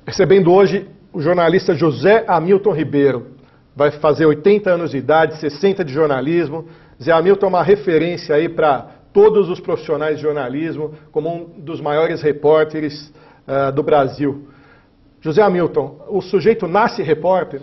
Recebendo hoje o jornalista José Hamilton Ribeiro. Vai fazer 80 anos de idade, 60 de jornalismo. Zé Hamilton é uma referência aí para todos os profissionais de jornalismo, como um dos maiores repórteres do Brasil. José Hamilton, o sujeito nasce repórter?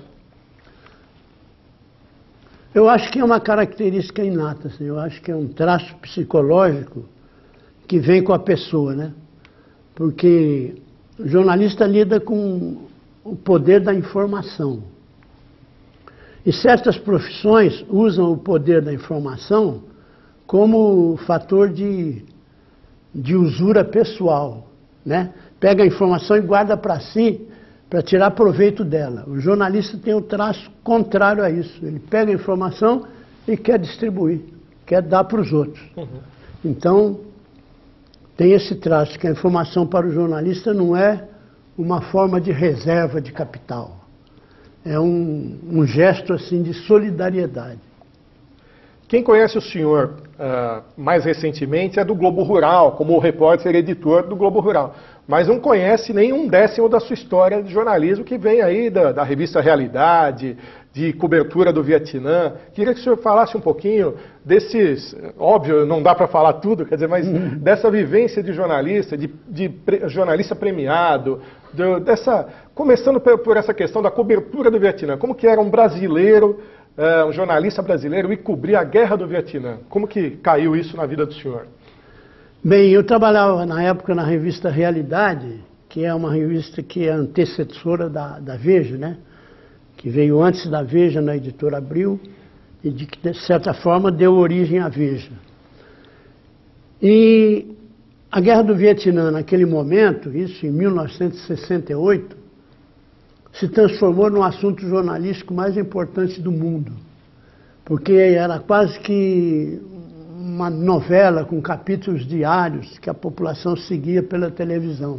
Eu acho que é uma característica inata, assim. Eu acho que é um traço psicológico que vem com a pessoa, né? Porque o jornalista lida com o poder da informação. E certas profissões usam o poder da informação como fator de usura pessoal, né? Pega a informação e guarda para si, para tirar proveito dela. O jornalista tem o traço contrário a isso. Ele pega a informação e quer distribuir, quer dar para os outros. Então, tem esse traço, que a informação para o jornalista não é uma forma de reserva de capital. É um gesto assim de solidariedade. Quem conhece o senhor mais recentemente é do Globo Rural, como repórter e editor do Globo Rural. Mas não conhece nem um décimo da sua história de jornalismo, que vem aí da revista Realidade, de cobertura do Vietnã. Queria que o senhor falasse um pouquinho desses, óbvio, não dá para falar tudo, quer dizer, mas dessa vivência de jornalista, de jornalista premiado, começando por essa questão da cobertura do Vietnã. Como que era um brasileiro, um jornalista brasileiro, e cobrir a guerra do Vietnã? Como que caiu isso na vida do senhor? Bem, eu trabalhava na época na revista Realidade, que é uma revista que é antecessora da Veja, né? Que veio antes da Veja na Editora Abril e de certa forma deu origem à Veja. E a Guerra do Vietnã, naquele momento, isso em 1968, se transformou no assunto jornalístico mais importante do mundo, porque era quase que uma novela com capítulos diários que a população seguia pela televisão.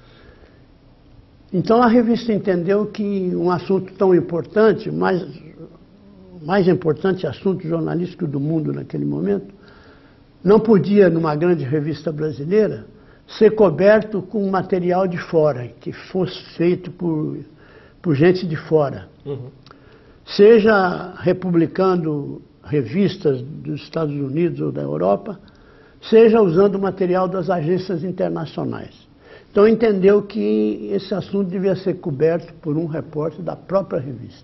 Então a revista entendeu que um assunto tão importante, mais importante assunto jornalístico do mundo naquele momento, não podia, numa grande revista brasileira, ser coberto com material de fora, que fosse feito por gente de fora. Seja republicando revistas dos Estados Unidos ou da Europa, seja usando material das agências internacionais. Então entendeu que esse assunto devia ser coberto por um repórter da própria revista.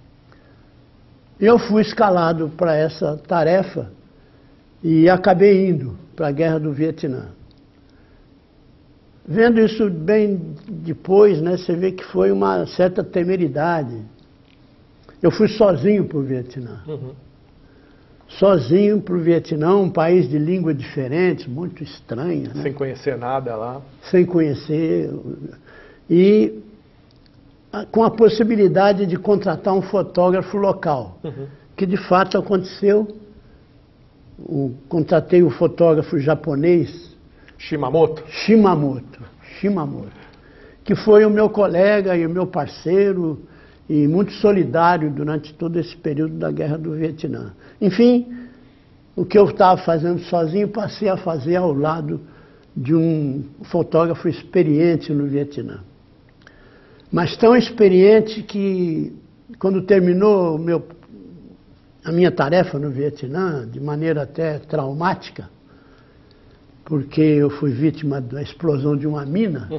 Eu fui escalado para essa tarefa e acabei indo para a Guerra do Vietnã. Vendo isso bem depois, né, você vê que foi uma certa temeridade. Eu fui sozinho para o Vietnã. Sozinho para o Vietnã, um país de língua diferente, muito estranha. Né? Sem conhecer nada lá. Sem conhecer. E com a possibilidade de contratar um fotógrafo local, que de fato aconteceu. Contratei o fotógrafo japonês, Shimamoto, que foi o meu colega e o meu parceiro e muito solidário durante todo esse período da Guerra do Vietnã. Enfim, o que eu estava fazendo sozinho, passei a fazer ao lado de um fotógrafo experiente no Vietnã. Mas tão experiente que, quando terminou a minha tarefa no Vietnã, de maneira até traumática, porque eu fui vítima da explosão de uma mina,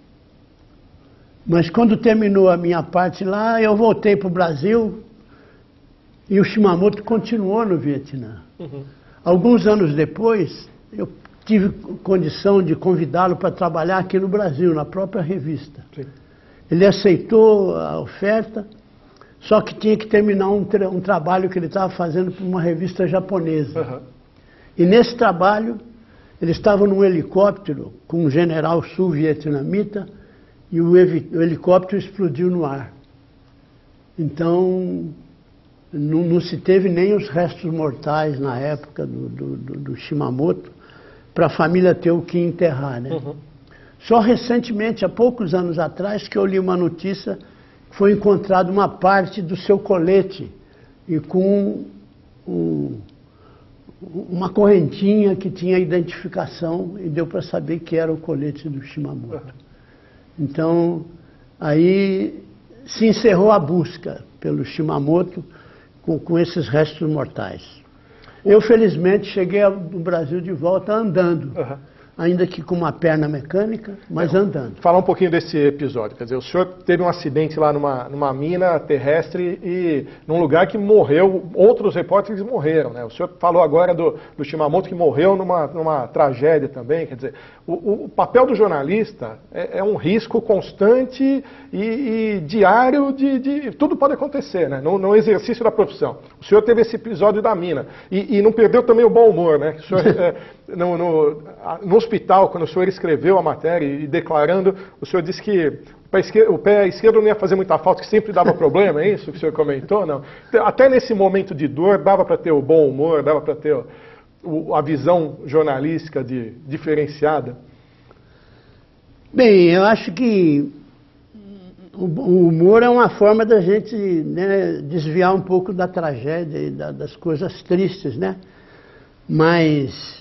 mas quando terminou a minha parte lá, eu voltei para o Brasil e o Shimamoto continuou no Vietnã. Alguns anos depois, eu tive condição de convidá-lo para trabalhar aqui no Brasil, na própria revista. Sim. Ele aceitou a oferta, só que tinha que terminar um trabalho que ele estava fazendo para uma revista japonesa. E nesse trabalho, ele estava num helicóptero com um general sul-vietnamita e o helicóptero explodiu no ar. Então, não se teve nem os restos mortais na época do Shimamoto para a família ter o que enterrar, né? Só recentemente, há poucos anos atrás, que eu li uma notícia que foi encontrada uma parte do seu colete e com uma correntinha que tinha identificação e deu para saber que era o colete do Shimamoto. Então, aí se encerrou a busca pelo Shimamoto com esses restos mortais. Eu, felizmente, cheguei no Brasil de volta andando. Ainda que com uma perna mecânica, mas andando. Falar um pouquinho desse episódio. Quer dizer, o senhor teve um acidente lá numa mina terrestre e num lugar que morreu, outros repórteres morreram, né? O senhor falou agora do Shimamoto que morreu numa tragédia também. Quer dizer, o papel do jornalista é um risco constante e diário de tudo pode acontecer, né? No exercício da profissão. O senhor teve esse episódio da mina e não perdeu também o bom humor, né? O senhor, no hospital, quando o senhor escreveu a matéria e declarando, o senhor disse que o pé esquerdo não ia fazer muita falta, que sempre dava problema, é isso que o senhor comentou? Não. Até nesse momento de dor, dava para ter o bom humor, dava para ter a visão jornalística diferenciada? Bem, eu acho que o humor é uma forma da gente, né, desviar um pouco da tragédia e das coisas tristes, né? Mas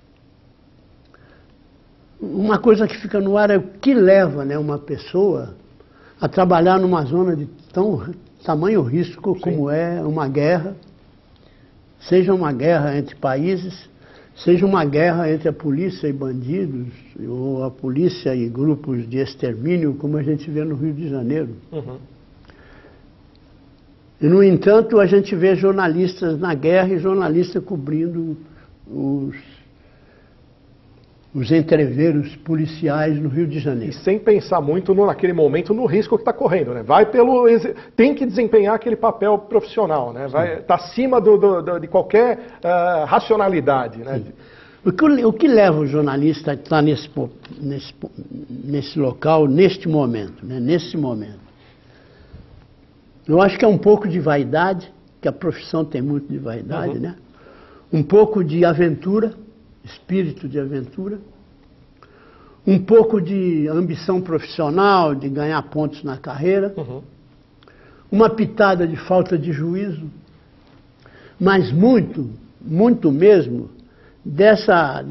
uma coisa que fica no ar é o que leva, né, uma pessoa a trabalhar numa zona de tamanho risco como é uma guerra, seja uma guerra entre países, seja uma guerra entre a polícia e bandidos, ou a polícia e grupos de extermínio, como a gente vê no Rio de Janeiro. E, no entanto, a gente vê jornalistas na guerra e jornalistas cobrindo os entreveros policiais no Rio de Janeiro. E sem pensar muito naquele momento no risco que está correndo, né? Tem que desempenhar aquele papel profissional, né? Está acima de qualquer racionalidade, né? O que leva o jornalista a estar nesse local, neste momento, né? Nesse momento? Eu acho que é um pouco de vaidade, que a profissão tem muito de vaidade, né? Um pouco de aventura, espírito de aventura, um pouco de ambição profissional, de ganhar pontos na carreira, uma pitada de falta de juízo, mas muito, muito mesmo dessa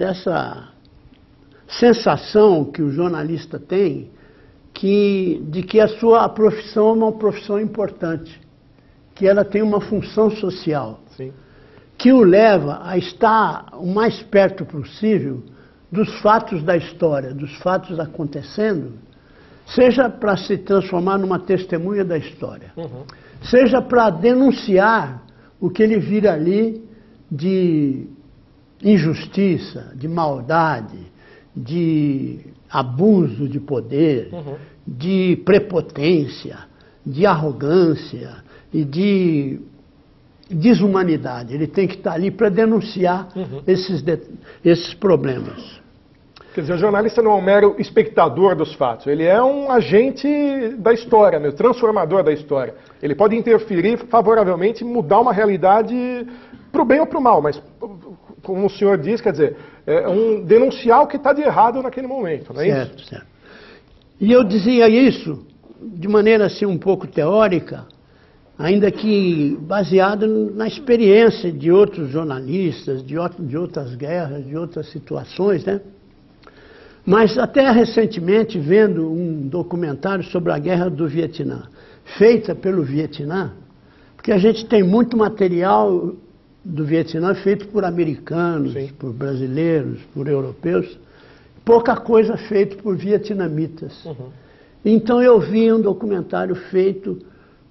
sensação que o jornalista tem de que a sua profissão é uma profissão importante, que ela tem uma função social. Sim. Que o leva a estar o mais perto possível dos fatos da história, dos fatos acontecendo, seja para se transformar numa testemunha da história, seja para denunciar o que ele vira ali de injustiça, de maldade, de abuso de poder, de prepotência, de arrogância e de desumanidade. Ele tem que estar ali para denunciar esses problemas. Quer dizer, o jornalista não é um mero espectador dos fatos, ele é um agente da história, né? Transformador da história. Ele pode interferir favoravelmente, mudar uma realidade para o bem ou para o mal, mas, como o senhor diz, quer dizer, denunciar o que está de errado naquele momento, não é isso? Certo, certo. E eu dizia isso de maneira assim um pouco teórica, ainda que baseado na experiência de outros jornalistas, de outras guerras, de outras situações, né? Mas até recentemente, vendo um documentário sobre a guerra do Vietnã, feita pelo Vietnã, porque a gente tem muito material do Vietnã feito por americanos, por brasileiros, por europeus, pouca coisa feita por vietnamitas. Então eu vi um documentário feito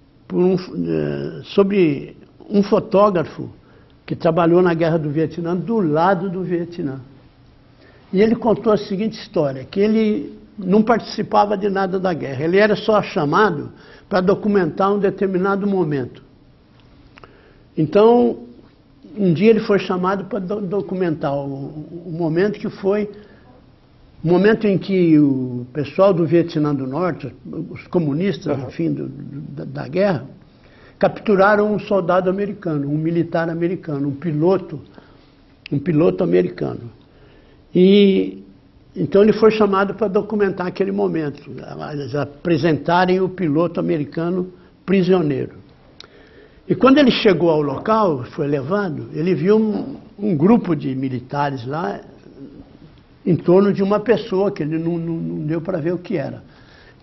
sobre um fotógrafo que trabalhou na Guerra do Vietnã, do lado do Vietnã. E ele contou a seguinte história, que ele não participava de nada da guerra, ele era só chamado para documentar um determinado momento. Então, um dia ele foi chamado para documentar o momento que foi o momento em que o pessoal do Vietnã do Norte, os comunistas, enfim, da guerra, capturaram um soldado americano, um militar americano, um piloto americano. E então ele foi chamado para documentar aquele momento, eles apresentarem o piloto americano prisioneiro. E quando ele chegou ao local, foi levado, ele viu um grupo de militares lá, em torno de uma pessoa que ele não deu para ver o que era.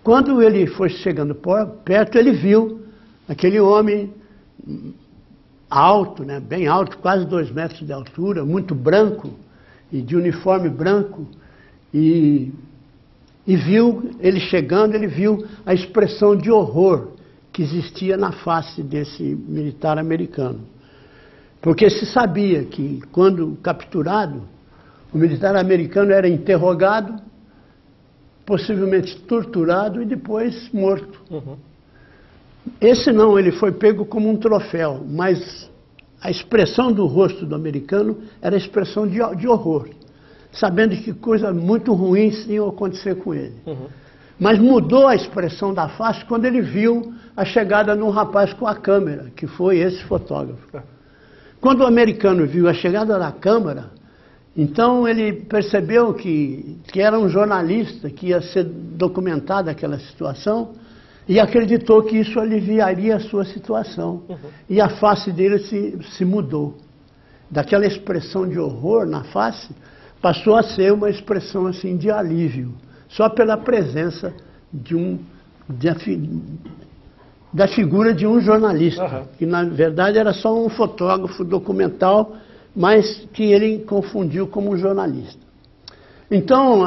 Quando ele foi chegando perto, ele viu aquele homem alto, né, bem alto, quase 2 metros de altura, muito branco, e de uniforme branco, e viu ele chegando, ele viu a expressão de horror que existia na face desse militar americano. Porque se sabia que, quando capturado, o militar americano era interrogado, possivelmente torturado e depois morto. Uhum. Esse não, ele foi pego como um troféu, mas a expressão do rosto do americano era a expressão de horror, sabendo que coisas muito ruins iam acontecer com ele. Uhum. Mas mudou a expressão da face quando ele viu a chegada de um rapaz com a câmera, que foi esse fotógrafo. Quando o americano viu a chegada da câmera, então ele percebeu que era um jornalista que ia ser documentada aquela situação e acreditou que isso aliviaria a sua situação. Uhum. E a face dele se mudou. Daquela expressão de horror na face, passou a ser uma expressão assim de alívio, só pela presença da figura de um jornalista, uhum, que na verdade era só um fotógrafo documental, mas que ele confundiu como um jornalista. Então,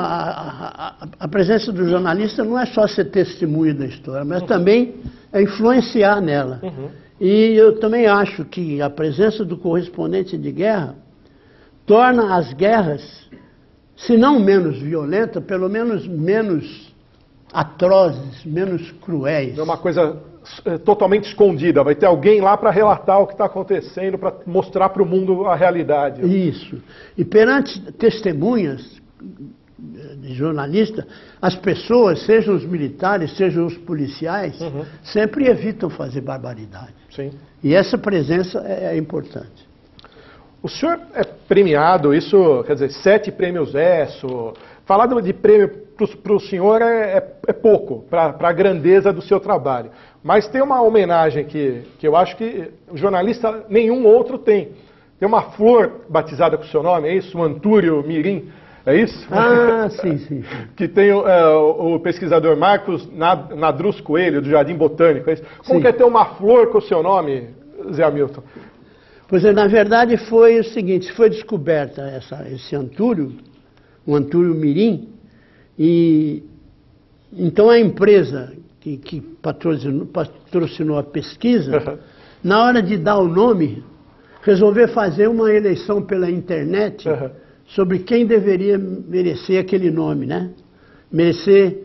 a presença do jornalista não é só ser testemunha da história, mas também é influenciar nela. Uhum. E eu também acho que a presença do correspondente de guerra torna as guerras, se não menos violentas, pelo menos menos atrozes, menos cruéis. É uma coisa totalmente escondida, vai ter alguém lá para relatar o que está acontecendo, para mostrar para o mundo a realidade. Isso. E perante testemunhas de jornalista, as pessoas, sejam os militares, sejam os policiais, uhum, sempre evitam fazer barbaridade. Sim. E essa presença é importante. O senhor é premiado, isso, quer dizer, 7 prêmios ESSO. Falar de prêmio para o senhor é pouco, para a grandeza do seu trabalho. Mas tem uma homenagem que eu acho que o jornalista nenhum outro tem. Tem uma flor batizada com o seu nome, é isso? O Antúrio Mirim, é isso? Ah, sim, sim. Que tem o pesquisador Marcos Nadruz Coelho, do Jardim Botânico, é isso? Como que é ter uma flor com o seu nome, Zé Hamilton? Pois é, na verdade foi o seguinte, foi descoberta esse antúrio, o Antúrio Mirim, e então a empresa que patrocinou a pesquisa, uhum, na hora de dar o nome, resolveu fazer uma eleição pela internet, uhum, sobre quem deveria merecer aquele nome, né? Merecer,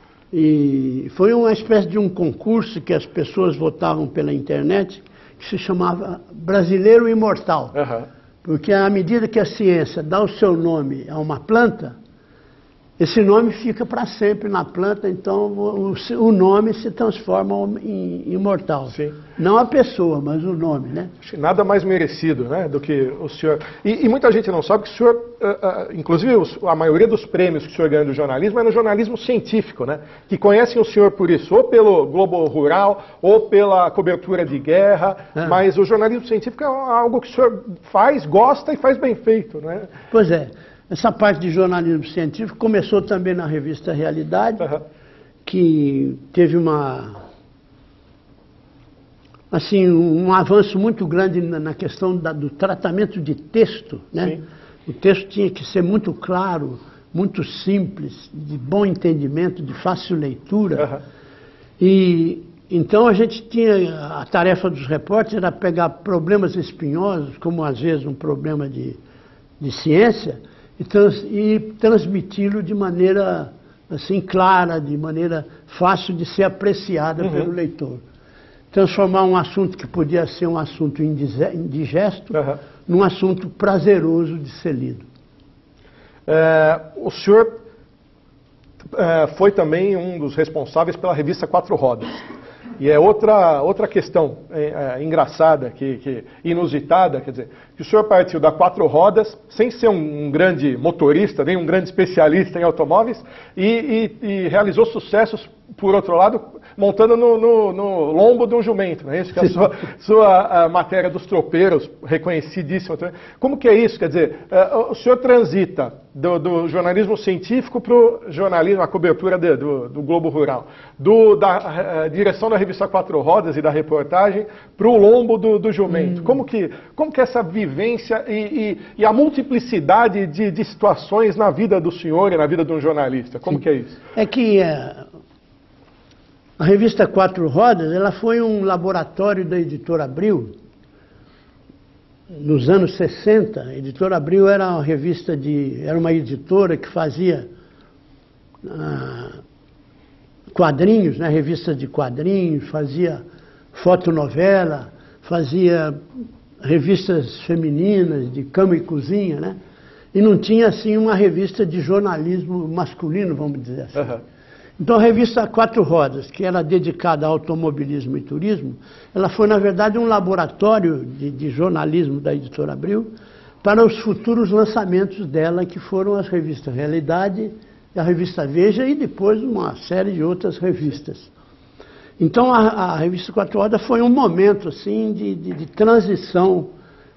e foi uma espécie de um concurso que as pessoas votavam pela internet, que se chamava Brasileiro Imortal. Uhum. Porque à medida que a ciência dá o seu nome a uma planta, esse nome fica para sempre na planta, então o nome se transforma em imortal. Sim. Não a pessoa, mas o nome, né? Nada mais merecido, né, do que o senhor. E muita gente não sabe que o senhor, inclusive a maioria dos prêmios que o senhor ganha do jornalismo é no jornalismo científico, né? Que conhecem o senhor por isso, ou pelo Globo Rural, ou pela cobertura de guerra, mas o jornalismo científico é algo que o senhor faz, gosta e faz bem feito, né? Pois é. Essa parte de jornalismo científico começou também na revista Realidade, uhum, que teve um avanço muito grande na questão do tratamento de texto, né? Sim. O texto tinha que ser muito claro, muito simples, de bom entendimento, de fácil leitura. Uhum. E então a gente tinha, a tarefa dos repórteres era pegar problemas espinhosos, como às vezes um problema de ciência, e transmiti-lo de maneira assim clara, de maneira fácil de ser apreciada, uhum, pelo leitor. Transformar um assunto que podia ser um assunto indigesto, uhum, num assunto prazeroso de ser lido. O senhor foi também um dos responsáveis pela revista Quatro Rodas. E é outra questão engraçada, inusitada, quer dizer, que o senhor partiu da Quatro Rodas, sem ser um grande motorista, nem um grande especialista em automóveis, e realizou sucessos por outro lado, montando no lombo de um jumento, não é isso? Que é a sua matéria dos tropeiros, reconhecidíssima. Como que é isso? Quer dizer, o senhor transita do jornalismo científico para o jornalismo, a cobertura do Globo Rural, da direção da revista Quatro Rodas e da reportagem para o lombo do jumento. Como que é essa vivência e a multiplicidade de situações na vida do senhor e na vida de um jornalista? Como que é isso? É que a revista Quatro Rodas, ela foi um laboratório da Editora Abril. Nos anos 60, a Editora Abril era uma revista era uma editora que fazia quadrinhos, né, revista de quadrinhos, fazia fotonovela, fazia revistas femininas de cama e cozinha, né? E não tinha, assim, uma revista de jornalismo masculino, vamos dizer assim. Uhum. Então, a revista Quatro Rodas, que era dedicada ao automobilismo e turismo, ela foi, na verdade, um laboratório de jornalismo da Editora Abril para os futuros lançamentos dela, que foram as revistas Realidade, a revista Veja e depois uma série de outras revistas. Então, a revista Quatro Rodas foi um momento, assim, de transição,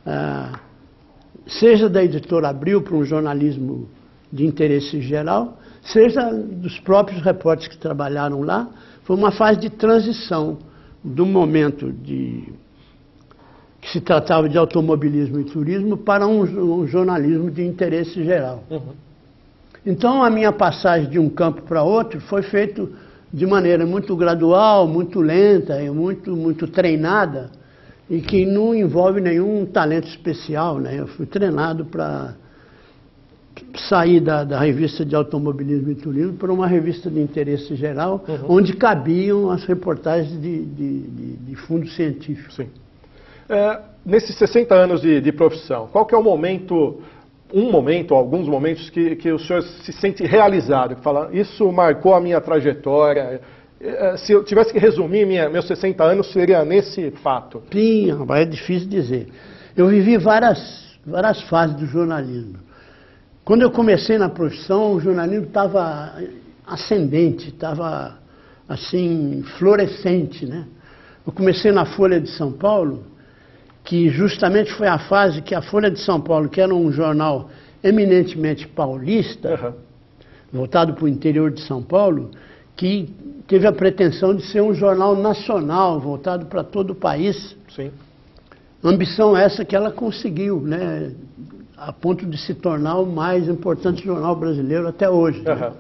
seja da Editora Abril para um jornalismo de interesse geral, seja dos próprios repórteres que trabalharam lá. Foi uma fase de transição do momento que se tratava de automobilismo e turismo para um jornalismo de interesse geral. Uhum. Então, a minha passagem de um campo para outro foi feita de maneira muito gradual, muito lenta e muito treinada, e que não envolve nenhum talento especial, né? Eu fui treinado para sair da revista de automobilismo e turismo para uma revista de interesse geral, uhum, onde cabiam as reportagens de fundo científico. Sim. Nesses 60 anos de profissão, qual que é o momento, alguns momentos que o senhor se sente realizado, que fala, isso marcou a minha trajetória? Se eu tivesse que resumir meus 60 anos, seria nesse fato? Sim, é difícil dizer. Eu vivi várias fases do jornalismo. Quando eu comecei na profissão, o jornalismo estava ascendente, estava, assim, florescente, né? Eu comecei na Folha de São Paulo, que justamente foi a fase que a Folha de São Paulo, que era um jornal eminentemente paulista, uhum, voltado para o interior de São Paulo, que teve a pretensão de ser um jornal nacional, voltado para todo o país. Sim. Ambição essa que ela conseguiu, né? A ponto de se tornar o mais importante jornal brasileiro até hoje. Uhum. Né?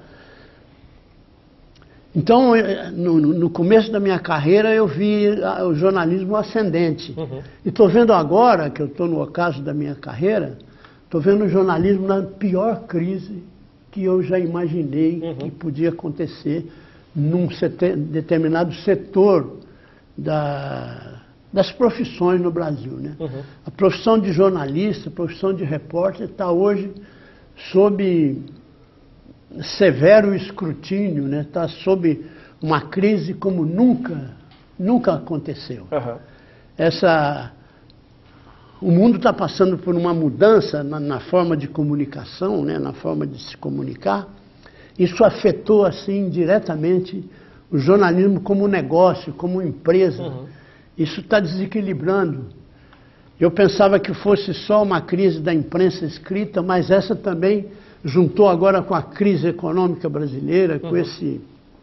Então, no começo da minha carreira, eu vi o jornalismo ascendente. Uhum. E estou vendo agora, que eu estou no ocaso da minha carreira, estou vendo o jornalismo na pior crise que eu já imaginei, uhum, que podia acontecer num determinado setor das profissões no Brasil, né? Uhum. A profissão de jornalista, a profissão de repórter está hoje sob severo escrutínio, né? Está sob uma crise como nunca aconteceu. Uhum. O mundo está passando por uma mudança na forma de comunicação, né? Na forma de se comunicar. Isso afetou, assim, diretamente o jornalismo como negócio, como empresa. Uhum. Isso está desequilibrando. Eu pensava que fosse só uma crise da imprensa escrita, mas essa também juntou agora com a crise econômica brasileira, com esse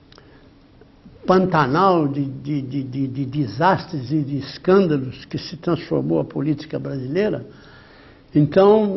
pantanal de desastres e de escândalos que se transformou a política brasileira. Então,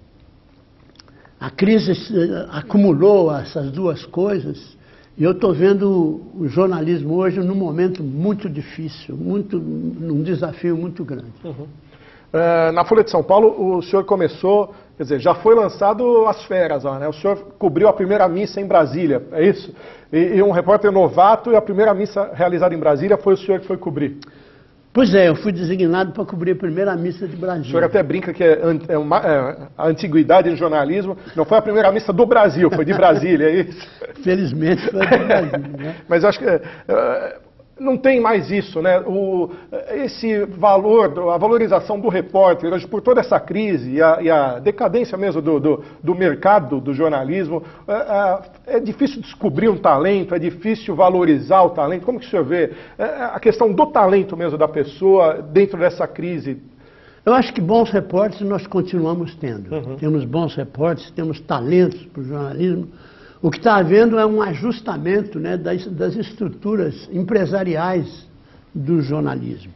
a crise acumulou essas duas coisas. E eu estou vendo o jornalismo hoje num momento muito difícil, num desafio muito grande. Uhum. Na Folha de São Paulo, o senhor começou, quer dizer, já foi lançado As Feras lá, né? O senhor cobriu a primeira missa em Brasília, é isso? E um repórter novato, e a primeira missa realizada em Brasília foi o senhor que foi cobrir. Pois é, eu fui designado para cobrir a primeira missa de Brasília. O senhor até brinca que a antiguidade do jornalismo não foi a primeira missa do Brasil, foi de Brasília, é isso? Felizmente foi de Brasília, né? Mas eu acho que não tem mais isso, né? Esse valor, a valorização do repórter, hoje, por toda essa crise e a decadência mesmo do mercado do jornalismo, é difícil descobrir um talento, é difícil valorizar o talento. Como que o senhor vê a questão do talento mesmo da pessoa dentro dessa crise? Eu acho que bons repórteres nós continuamos tendo. Uhum. Temos bons repórteres, temos talentos para o jornalismo. O que está havendo é um ajustamento, né, das estruturas empresariais do jornalismo.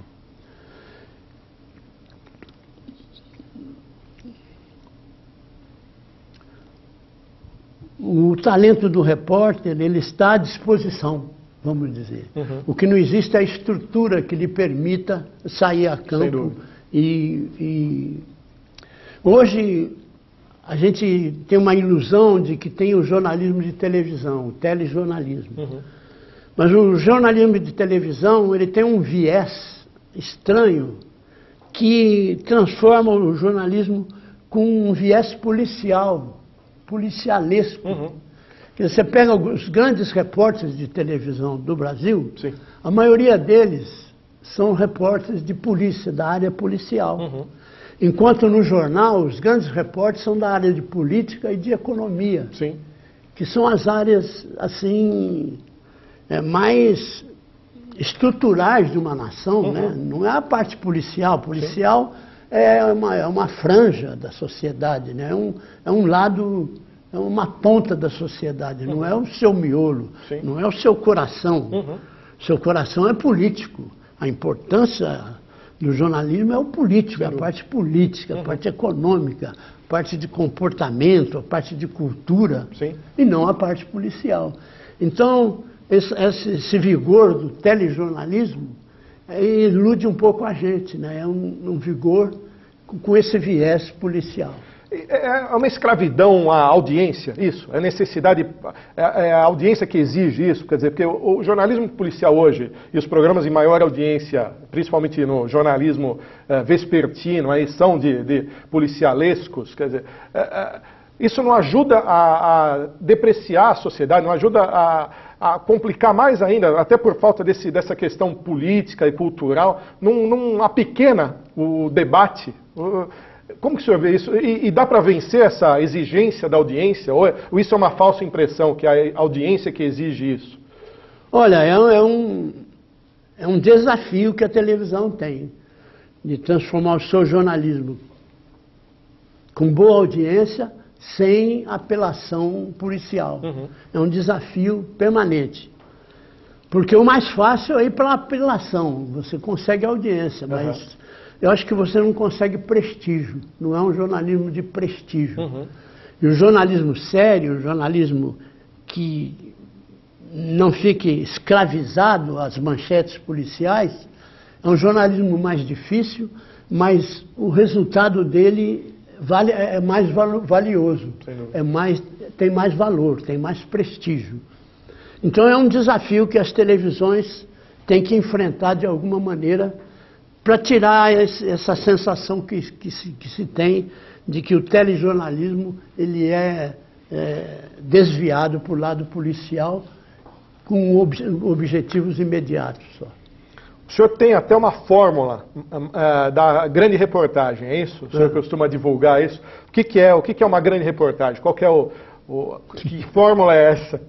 O talento do repórter, ele está à disposição, vamos dizer. Uhum. O que não existe é a estrutura que lhe permita sair a campo. E hoje a gente tem uma ilusão de que tem o jornalismo de televisão, o telejornalismo. Uhum. Mas o jornalismo de televisão, ele tem um viés estranho que transforma o jornalismo com um viés policial, policialesco. Uhum. Você pega os grandes repórteres de televisão do Brasil, sim, a maioria deles são repórteres de polícia, da área policial. Uhum. Enquanto no jornal, os grandes repórteres são da área de política e de economia. Sim. Que são as áreas, assim, mais estruturais de uma nação, uhum, né? Não é a parte policial. Policial é uma franja da sociedade, né? É um lado, é uma ponta da sociedade, uhum, não é o seu miolo, sim, não é o seu coração. Uhum. Seu coração é político. A importância do jornalismo é o político, é a parte política, a parte econômica, a parte de comportamento, a parte de cultura, sim, e não a parte policial. Então, esse vigor do telejornalismo ilude um pouco a gente, né? É um vigor com esse viés policial. É uma escravidão à audiência, isso? É necessidade, é a audiência que exige isso? Quer dizer, porque o jornalismo policial hoje e os programas de maior audiência, principalmente no jornalismo vespertino, aí são de policialescos, quer dizer, isso não ajuda a depreciar a sociedade, não ajuda a complicar mais ainda, até por falta dessa questão política e cultural, não apequena o debate. Como que o senhor vê isso? E dá para vencer essa exigência da audiência? Ou isso é uma falsa impressão, que é a audiência que exige isso? Olha, é um desafio que a televisão tem, de transformar o seu jornalismo com boa audiência, sem apelação policial. Uhum. É um desafio permanente. Porque o mais fácil é ir para a apelação, você consegue audiência, mas... Uhum. Eu acho que você não consegue prestígio, não é um jornalismo de prestígio. Uhum. E o jornalismo sério, o jornalismo que não fique escravizado às manchetes policiais, é um jornalismo mais difícil, mas o resultado dele é mais valioso, tem mais valor, tem mais prestígio. Então é um desafio que as televisões têm que enfrentar de alguma maneira, para tirar essa sensação que se tem de que o telejornalismo ele é desviado para o lado policial com objetivos imediatos só. O senhor tem até uma fórmula da grande reportagem, é isso? O senhor costuma divulgar isso? O que é uma grande reportagem? Qual que é que fórmula é essa?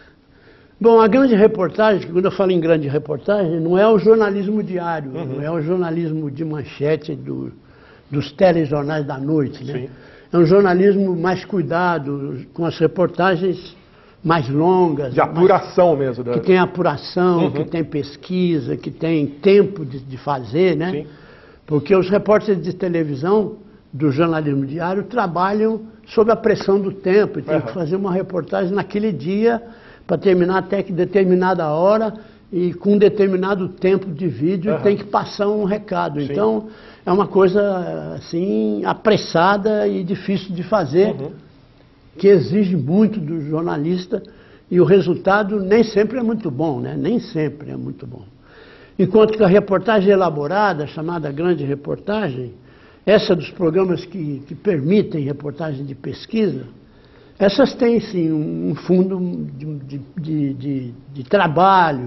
Bom, a grande reportagem, quando eu falo em grande reportagem, não é o jornalismo diário, uhum, não é o jornalismo de manchete dos telejornais da noite, né? Sim. É um jornalismo mais cuidado, com as reportagens mais longas. De apuração mesmo. Que tem apuração, uhum, que tem pesquisa, que tem tempo de fazer, né? Sim. Porque os repórteres de televisão do jornalismo diário trabalham sob a pressão do tempo e tem que fazer uma reportagem naquele dia para terminar até que determinada hora e com determinado tempo de vídeo tem que passar um recado. Sim. Então, é uma coisa assim apressada e difícil de fazer, uhum, que exige muito do jornalista e o resultado nem sempre é muito bom, né? Nem sempre é muito bom. Enquanto que a reportagem elaborada, chamada grande reportagem, essa dos programas que permitem reportagem de pesquisa, essas têm sim um fundo de trabalho,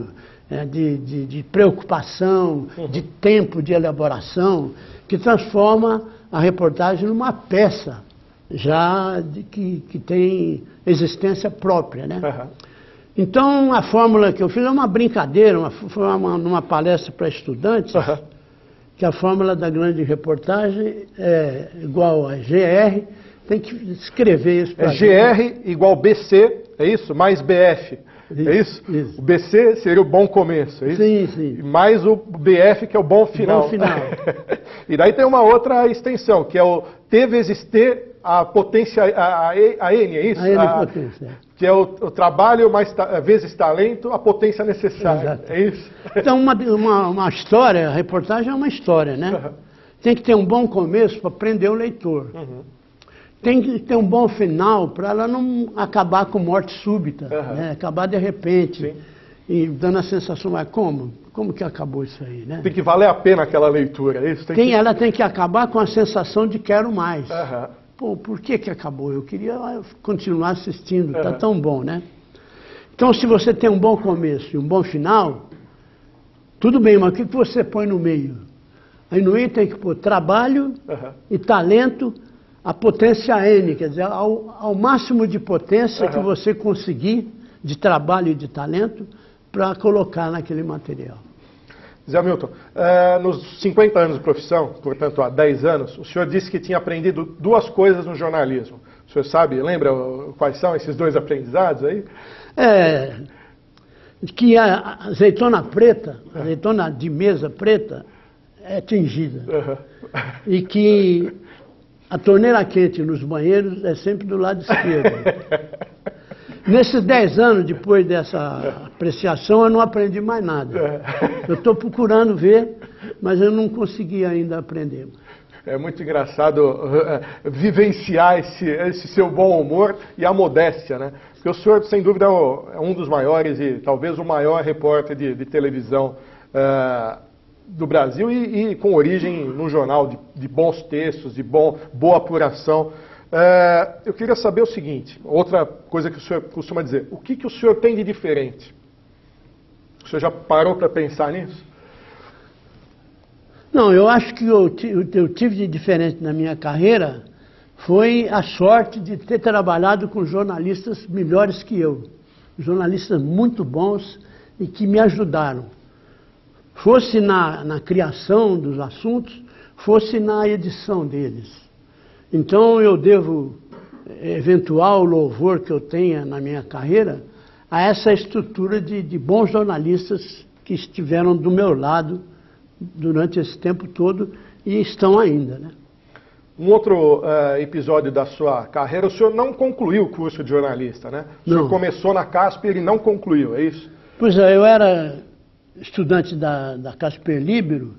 de preocupação, de tempo de elaboração, que transforma a reportagem numa peça já que tem existência própria, né? Uhum. Então, a fórmula que eu fiz é uma brincadeira, foi numa palestra para estudantes, que a fórmula da grande reportagem é igual a GR, tem que escrever isso para GR igual BC, é isso? Mais BF, é isso? Isso. O BC seria o bom começo, é isso? Sim, sim. Mais o BF, que é o bom final. Bom final. E daí tem uma outra extensão, que é o T vezes T, a potência, a N, é isso? A N potência. Que é o trabalho mais vezes talento, a potência necessária. Exato. É isso? Então, uma história, a reportagem é uma história, né? Uhum. Tem que ter um bom começo para prender o leitor. Uhum. Tem que ter um bom final para ela não acabar com morte súbita, né? Acabar de repente. Sim. E dando a sensação, mas como? Como que acabou isso aí, né? Tem que valer a pena aquela leitura, é isso? Ela tem que acabar com a sensação de quero mais. Uhum. Pô, por que acabou? Eu queria continuar assistindo, tá tão bom, né? Então, se você tem um bom começo e um bom final, tudo bem, mas o que você põe no meio? Aí no meio tem que pôr trabalho e talento, a potência N, quer dizer, ao máximo de potência que você conseguir, de trabalho e de talento, para colocar naquele material. Zé Hamilton, nos 50 anos de profissão, portanto há 10 anos, o senhor disse que tinha aprendido duas coisas no jornalismo. O senhor sabe, lembra quais são esses dois aprendizados aí? Que a azeitona preta, a azeitona de mesa preta, é tingida. E que a torneira quente nos banheiros é sempre do lado esquerdo. Nesses 10 anos, depois dessa apreciação, eu não aprendi mais nada. Eu estou procurando ver, mas eu não consegui ainda aprender. É muito engraçado vivenciar esse seu bom humor e a modéstia, né? Porque o senhor, sem dúvida, é um dos maiores e talvez o maior repórter de televisão do Brasil e com origem num jornal de bons textos, de boa apuração. Eu queria saber o seguinte, outra coisa que o senhor costuma dizer, o que o senhor tem de diferente? O senhor já parou para pensar nisso? Não, eu acho que eu tive de diferente na minha carreira foi a sorte de ter trabalhado com jornalistas melhores que eu. Jornalistas muito bons e que me ajudaram. Fosse na criação dos assuntos, fosse na edição deles. Então eu devo eventual louvor que eu tenha na minha carreira a essa estrutura de bons jornalistas que estiveram do meu lado durante esse tempo todo e estão ainda, né? Um outro episódio da sua carreira, o senhor não concluiu o curso de jornalista, né? O senhor começou na Casper e não concluiu, é isso? Pois é, eu era estudante da Casper Libero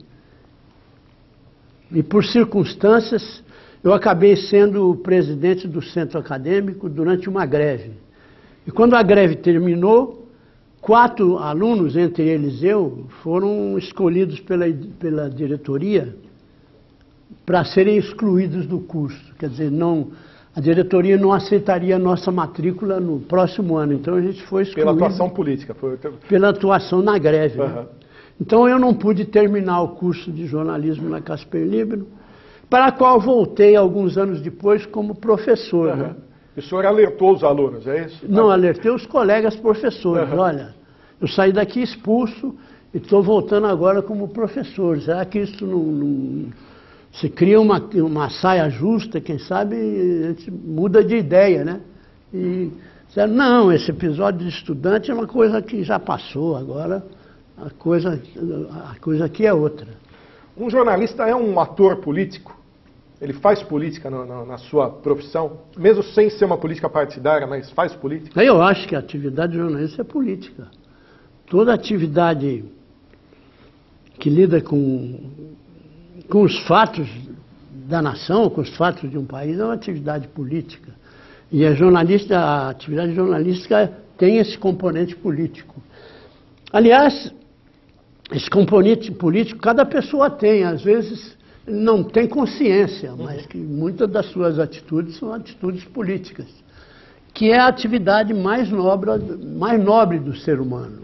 e por circunstâncias eu acabei sendo o presidente do centro acadêmico durante uma greve. E quando a greve terminou, 4 alunos, entre eles eu, foram escolhidos pela diretoria para serem excluídos do curso. Quer dizer, a diretoria não aceitaria a nossa matrícula no próximo ano. Então a gente foi excluído. Pela atuação política. Pela atuação na greve. Né? Então eu não pude terminar o curso de jornalismo na Casper Libero, para a qual voltei alguns anos depois como professor. Né? E o senhor alertou os alunos, é isso? Não, alertei os colegas professores. Olha, eu saí daqui expulso e estou voltando agora como professor. Será que isso não se cria uma saia justa? Quem sabe a gente muda de ideia, né? E disseram, não, esse episódio de estudante é uma coisa que já passou, agora a coisa aqui é outra. Um jornalista é um ator político? Ele faz política na sua profissão? Mesmo sem ser uma política partidária, mas faz política? Eu acho que a atividade de jornalista é política. Toda atividade que lida com os fatos da nação, com os fatos de um país, é uma atividade política. E a atividade jornalística tem esse componente político. Aliás, esse componente político cada pessoa tem, às vezes não tem consciência, mas que muitas das suas atitudes são atitudes políticas, que é a atividade mais nobre do ser humano.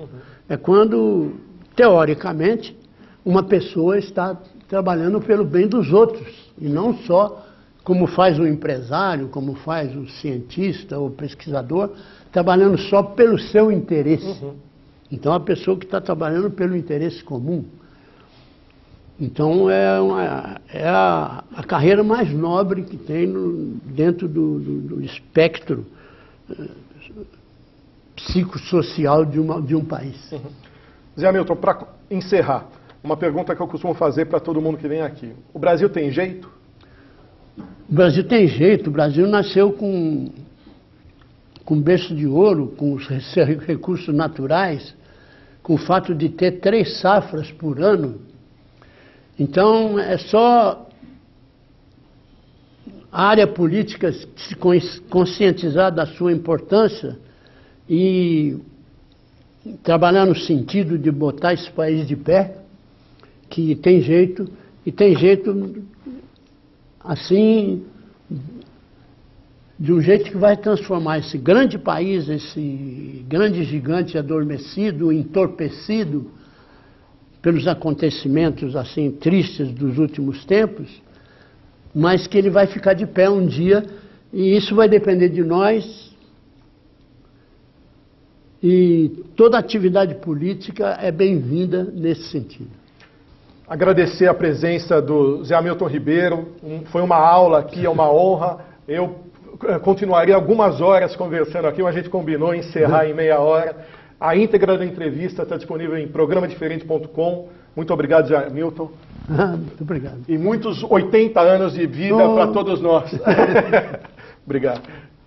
É quando, teoricamente, uma pessoa está trabalhando pelo bem dos outros, e não só como faz o empresário, como faz o cientista ou pesquisador, trabalhando só pelo seu interesse. Então, a pessoa que está trabalhando pelo interesse comum. Então, é a carreira mais nobre que tem dentro do espectro psicossocial de um país. Zé Hamilton, para encerrar, uma pergunta que eu costumo fazer para todo mundo que vem aqui. O Brasil tem jeito? O Brasil tem jeito. O Brasil nasceu com berço de ouro, com os recursos naturais, com o fato de ter 3 safras por ano. Então, é só a área política se conscientizar da sua importância e trabalhar no sentido de botar esse país de pé, que tem jeito, e tem jeito assim, de um jeito que vai transformar esse grande país, esse grande gigante adormecido, entorpecido pelos acontecimentos assim tristes dos últimos tempos, mas que ele vai ficar de pé um dia, e isso vai depender de nós. E toda atividade política é bem-vinda nesse sentido. Agradecer a presença do Zé Hamilton Ribeiro. Foi uma aula aqui, é uma honra. Eu continuaria algumas horas conversando aqui, mas a gente combinou encerrar em meia hora. A íntegra da entrevista está disponível em programadiferente.com. Muito obrigado, Zé Hamilton. Muito obrigado. E muitos 80 anos de vida para todos nós. Obrigado.